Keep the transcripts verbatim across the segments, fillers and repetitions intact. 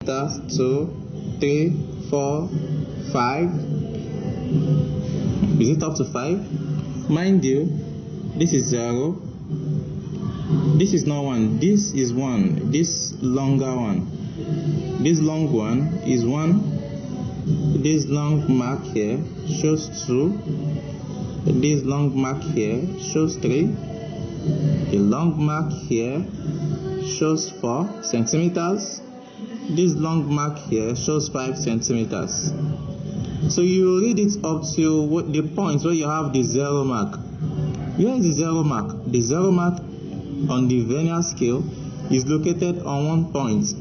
two, three, four, five. Is it up to five? Mind you, this is zero. This is not one. This is one. This longer one. This long one is one. This long mark here shows two. This long mark here shows three. The long mark here shows four centimeters. This long mark here shows five centimeters. So you read it up to what the point where you have the zero mark. Where is the zero mark? The zero mark on the vernier scale is located on one point.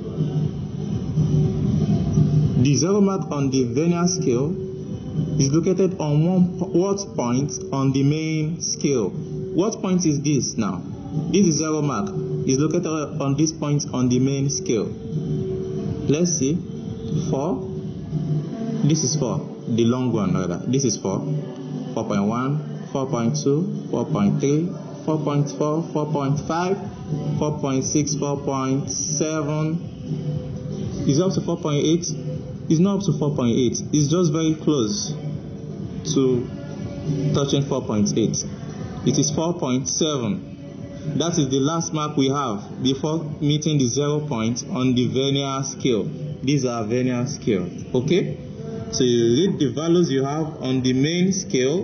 The zero mark on the vernier scale is located on one what point on the main scale. What point is this now? This is zero mark. Is located on this point on the main scale. Let's see. four. This is four. The long one rather. This is four. four point one, four point two, four point three, four point four, four point five, four point six, four point seven. Is up to four point eight. It's not up to four point eight. It's just very close to touching four point eight. It is four point seven. That is the last mark we have before meeting the zero point on the vernier scale. These are vernier scale. Okay? So you read the values you have on the main scale.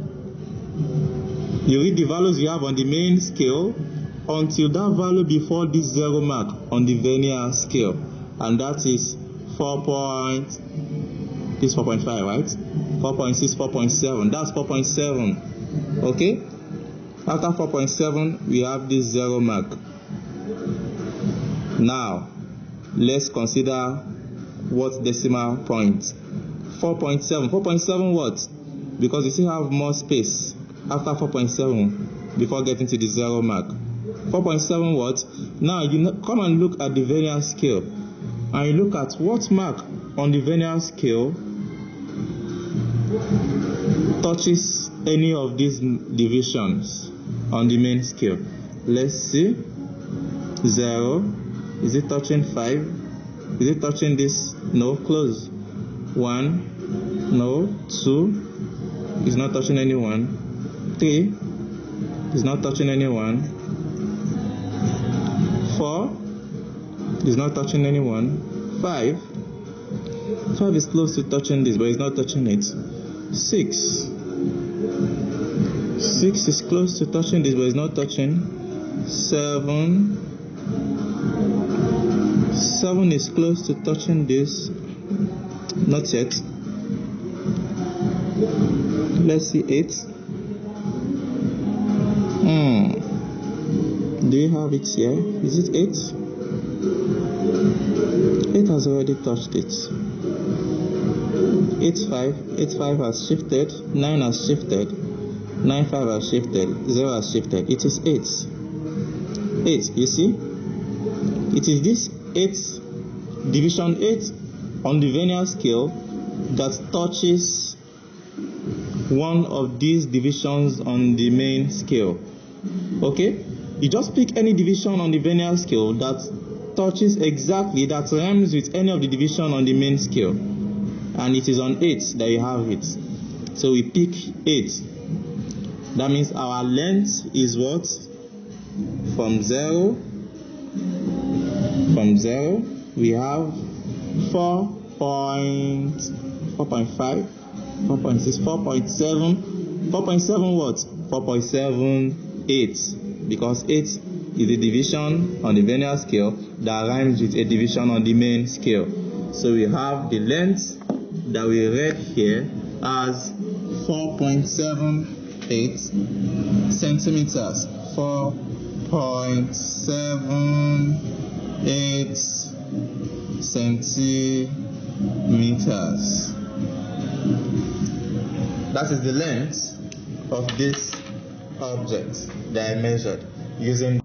You read the values you have on the main scale until that value before this zero mark on the vernier scale. And that is four point, this four point five, right? four point six, four point seven. That's four point seven. Okay? After four point seven, we have this zero mark. Now, let's consider what decimal point. four point seven. four point seven what? Because you still have more space after four point seven before getting to the zero mark. four point seven what? Now, you come and look at the vernier scale. And you look at what mark on the vernier scale touches any of these divisions on the main scale. Let's see. Zero. Is it touching five? Is it touching this? No. Close. One. No. Two. Is not touching anyone. Three. Is not touching anyone. Four. Is not touching anyone. Five. Five is close to touching this, but it's not touching it. Six. Six is close to touching this, but it's not touching. Seven. Seven is close to touching this. Not yet. Let's see eight. Hmm. Do you have it here? Is it eight? Eight has already touched it. Eight five. Eight five has shifted. Nine has shifted. Nine five has shifted. Zero has shifted. It is eight. Eight. You see? It is this eight, division eight on the vernier scale that touches one of these divisions on the main scale. Okay? You just pick any division on the vernier scale that touches exactly, that rhymes with any of the division on the main scale. And it is on eight that you have it. So we pick eight. That means our length is what? From zero. From zero, we have four point five, four point six, four point seven. four point seven what? four point seven eight. Because eight is the division on the vernier scale that rhymes with a division on the main scale. So we have the length that we read here as four point seven eight centimeters. four point seven eight centimeters. That is the length of this object that I measured using